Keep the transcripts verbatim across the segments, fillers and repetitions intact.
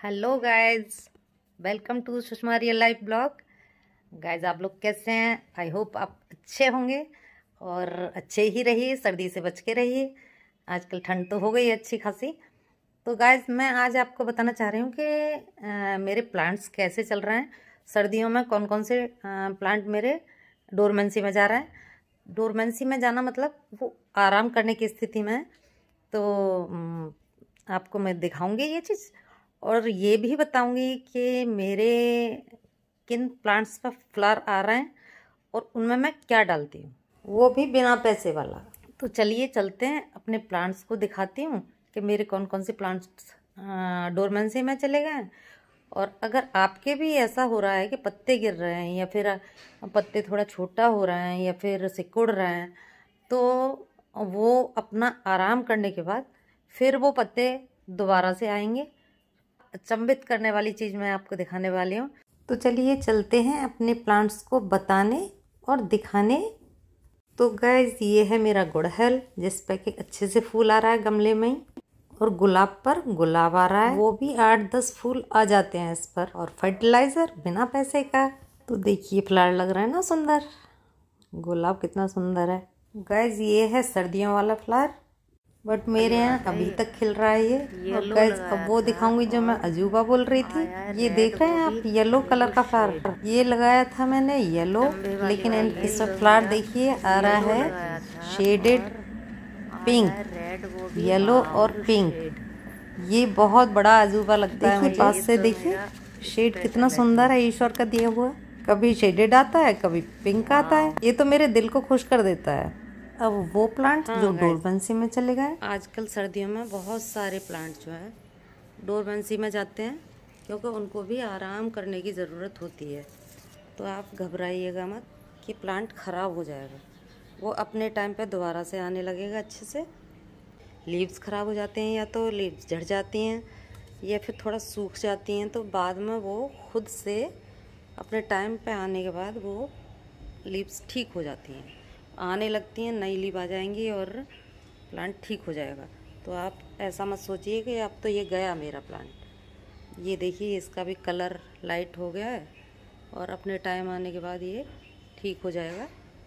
Hello guys, welcome to Sushma real life blog. Guys, आप लोग कैसे हैं? आई होप आप अच्छे होंगे और अच्छे ही रहिए, सर्दी से बच के रहिए। आजकल ठंड तो हो गई है अच्छी खासी। तो गाइस, मैं आज आपको बताना चाह रही हूँ कि मेरे प्लांट्स कैसे चल रहे हैं सर्दियों में। कौन कौन से प्लांट मेरे डोरमेंसी में जा रहा है। डोरमेंसी में जाना मतलब वो आराम करने की स्थिति में है। तो आपको मैं दिखाऊंगी ये चीज़ और ये भी बताऊंगी कि मेरे किन प्लांट्स पर फ्लावर आ रहे हैं और उनमें मैं क्या डालती हूँ, वो भी बिना पैसे वाला। तो चलिए चलते हैं, अपने प्लांट्स को दिखाती हूँ कि मेरे कौन कौन से प्लांट्स डोरमेंसी में चले गए हैं। और अगर आपके भी ऐसा हो रहा है कि पत्ते गिर रहे हैं या फिर पत्ते थोड़ा छोटा हो रहे हैं या फिर सिकुड़ रहे हैं, तो वो अपना आराम करने के बाद फिर वो पत्ते दोबारा से आएंगे। अचंभित करने वाली चीज़ मैं आपको दिखाने वाली हूँ। तो चलिए चलते हैं अपने प्लांट्स को बताने और दिखाने। तो गाइस, ये है मेरा गुड़हल जिस पे कि अच्छे से फूल आ रहा है गमले में ही, और गुलाब पर गुलाब आ रहा है, वो भी आठ दस फूल आ जाते हैं इस पर, और फर्टिलाइज़र बिना पैसे का। तो देखिए फ्लावर लग रहा है ना सुंदर, गुलाब कितना सुंदर है। गाइस, ये है सर्दियों वाला फ्लावर, बट मेरे यहाँ अभी तक खिल रहा है ये। और गाइस, अब वो दिखाऊंगी जो मैं अजूबा बोल रही थी। ये देख रहे हैं आप, येलो कलर का फ्लावर ये लगाया था मैंने, येलो। लेकिन इस फ्लावर देखिए आ रहा है शेडेड पिंक, येलो और पिंक। ये बहुत बड़ा अजूबा लगता है मुझे। पास से देखिए शेड कितना सुंदर है ईश्वर का दिया हुआ। कभी शेडेड आता है, कभी पिंक आता है। ये तो मेरे दिल को खुश कर देता है। अब वो प्लांट हाँ, जो डोरमेंसी में चले गए। आजकल सर्दियों में बहुत सारे प्लांट जो है डोरमेंसी में जाते हैं, क्योंकि उनको भी आराम करने की ज़रूरत होती है। तो आप घबराइएगा मत कि प्लांट ख़राब हो जाएगा, वो अपने टाइम पे दोबारा से आने लगेगा अच्छे से। लीव्स ख़राब हो जाते हैं या तो लीव्स झड़ जाती हैं या फिर थोड़ा सूख जाती हैं, तो बाद में वो खुद से अपने टाइम पे आने के बाद वो लीव्स ठीक हो जाती हैं, आने लगती हैं, नई लीव आ जाएंगी और प्लांट ठीक हो जाएगा। तो आप ऐसा मत सोचिए कि अब तो ये गया मेरा प्लांट। ये देखिए इसका भी कलर लाइट हो गया है और अपने टाइम आने के बाद ये ठीक हो जाएगा।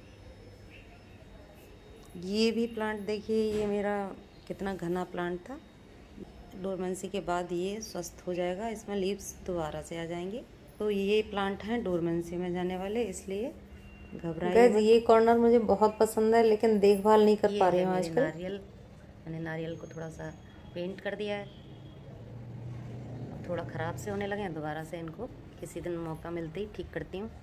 ये भी प्लांट देखिए, ये मेरा कितना घना प्लांट था, डोरमेंसी के बाद ये स्वस्थ हो जाएगा, इसमें लीव्स दोबारा से आ जाएंगी। तो ये प्लांट हैं डोरमेंसी में जाने वाले, इसलिए घबराइए। ये कॉर्नर मुझे बहुत पसंद है लेकिन देखभाल नहीं कर पा रही हूँ आजकल। नारियल, मैंने नारियल को थोड़ा सा पेंट कर दिया है, थोड़ा ख़राब से होने लगे हैं, दोबारा से इनको किसी दिन मौका मिलते ही ठीक करती हूँ।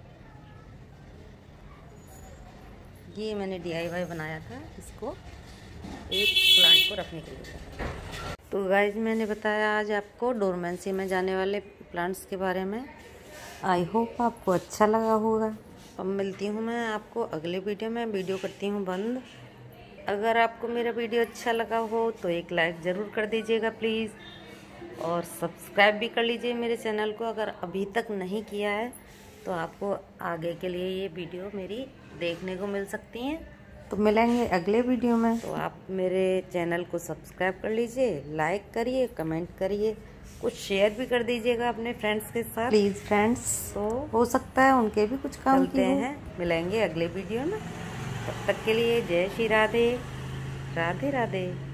ये मैंने डी आई वाई बनाया था इसको, एक प्लांट को रखने के लिए। तो गाइस, मैंने बताया आज आपको डोरमेंसी में जाने वाले प्लांट्स के बारे में। आई होप आपको अच्छा लगा होगा। अब मिलती हूँ मैं आपको अगले वीडियो में। वीडियो करती हूँ बंद। अगर आपको मेरा वीडियो अच्छा लगा हो तो एक लाइक ज़रूर कर दीजिएगा प्लीज़, और सब्सक्राइब भी कर लीजिए मेरे चैनल को अगर अभी तक नहीं किया है, तो आपको आगे के लिए ये वीडियो मेरी देखने को मिल सकती हैं। तो मिलेंगे अगले वीडियो में। तो आप मेरे चैनल को सब्सक्राइब कर लीजिए, लाइक करिए, कमेंट करिए, कुछ शेयर भी कर दीजिएगा अपने फ्रेंड्स के साथ प्लीज़। फ्रेंड्स तो हो सकता है उनके भी कुछ काम करते हैं। मिलेंगे अगले वीडियो में, तब तक के लिए जय श्री राधे, राधे राधे।